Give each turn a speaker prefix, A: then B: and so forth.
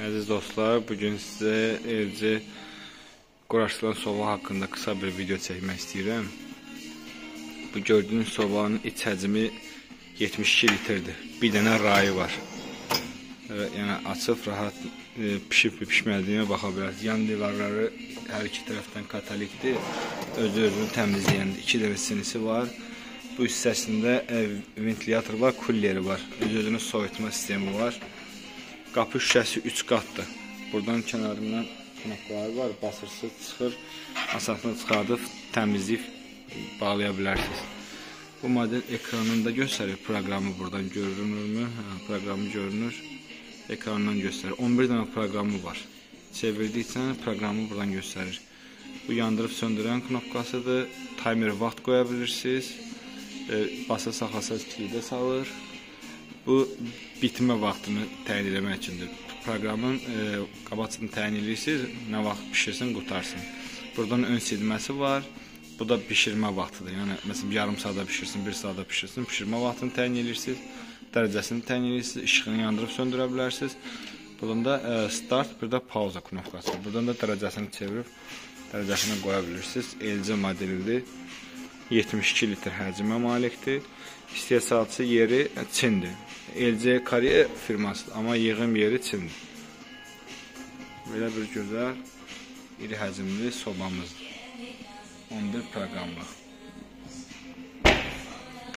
A: Əziz dostlar, bugün sizə LG quraşdırılan soba haqqında qısa bir video çəkmək istəyirəm. Bu gördüyünüz sobanın iç həcmi 72 litrdir. Bir dənə rayı var. Yəni açıb rahat pişib-pişmədiyinə baxa bilərsiniz. Yan divarları hər iki tərəfdən katolikdir. Özünü təmizləyəndir. 2 dənə sinisi var. Bu hissəsində ventilyator var, kulleri var. Özünü soyutma sistemi var. Qapı şüşəsi 3 qatdır. Buradan kənarından knopkaları var. Basırsız çıxır. Asanlıqla çıxardıb təmizləyib bağlaya bilərsiniz. Bu model ekranında göstərir. Proqramı buradan görünürmü? Proqramı görünür. Ekrandan göstərir. 11 dənə proqramı var. Çevirdikcə proqramı buradan göstərir. Bu yandırıb söndürən knopkasıdır. Timer vaxt qoya bilirsiniz. Basa saxlasaz kildə salır. Bu bitmə vaxtını təyin etmək üçündür. Proqramın qabaqcasını təyin edirsiniz, nə vaxt bişirsin, qutarsın. Buradan ön silməsi var. Bu da bişirmə vaxtıdır. Yəni məsələn yarım saata bişirsin, 1 saata bişirsin, bişirmə vaxtını təyin edirsiniz, dərəcəsini təyin edirsiniz, işığını yandırıb söndürə bilərsiniz. Buradan da start, bir də pauza knopkası. Buradan da dərəcəsini çevirib dərəcəsini qoya bilirsiniz. LG modelidir. 72 litr həcmə malikdir. İstehsalçı yeri Çindir. LG Koreya firmasıdır, amma yığım yeri Çindir. Belə bir gözəl, iri həcmli sobamızdır. 11 proqramlıq.